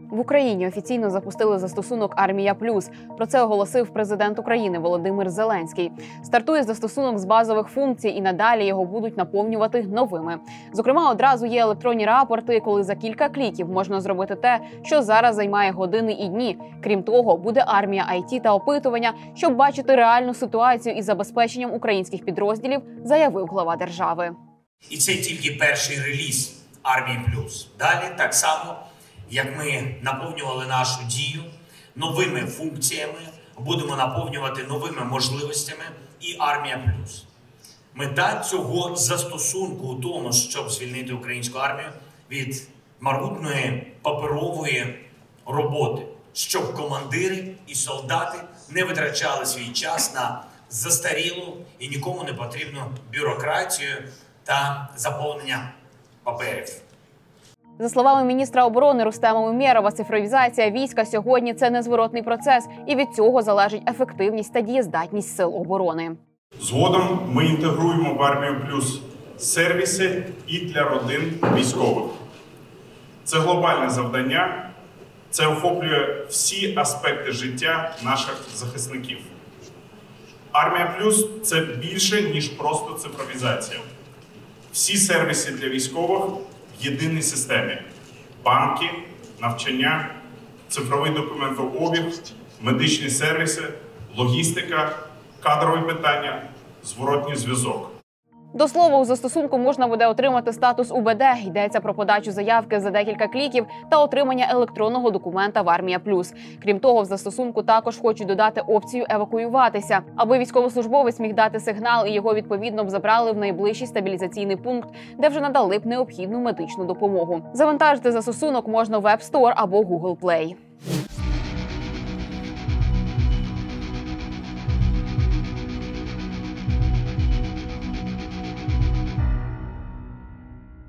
В Україні офіційно запустили застосунок «Армія Плюс». Про це оголосив президент України Володимир Зеленський. Стартує застосунок з базових функцій і надалі його будуть наповнювати новими. Зокрема, одразу є електронні рапорти, коли за кілька кліків можна зробити те, що зараз займає години і дні. Крім того, буде армія IT та опитування, щоб бачити реальну ситуацію із забезпеченням українських підрозділів, заявив глава держави. І це тільки перший реліз «Армії Плюс». Далі так само, як ми наповнювали нашу дію новими функціями, будемо наповнювати новими можливостями і «Армія Плюс». Мета цього застосунку у тому, щоб звільнити українську армію від мармутної паперової роботи, щоб командири і солдати не витрачали свій час на застарілу і нікому не потрібну бюрократію та заповнення паперів. За словами міністра оборони Рустема Умєрова, цифровізація війська сьогодні – це незворотний процес, і від цього залежить ефективність та дієздатність сил оборони. Згодом ми інтегруємо в «Армію Плюс» сервіси і для родин військових. Це глобальне завдання, це охоплює всі аспекти життя наших захисників. «Армія Плюс» – це більше, ніж просто цифровізація. Всі сервіси для військових в єдиній системі – банки, навчання, цифровий документообіг, медичні сервіси, логістика, кадрові питання, зворотній зв'язок. До слова, у застосунку можна буде отримати статус УБД. Йдеться про подачу заявки за декілька кліків та отримання електронного документа в «Армія Плюс». Крім того, в застосунку також хочуть додати опцію евакуюватися, аби військовослужбовець міг дати сигнал і його відповідно б забрали в найближчий стабілізаційний пункт, де вже надали б необхідну медичну допомогу. Завантажити застосунок можна в App Store або Google Play.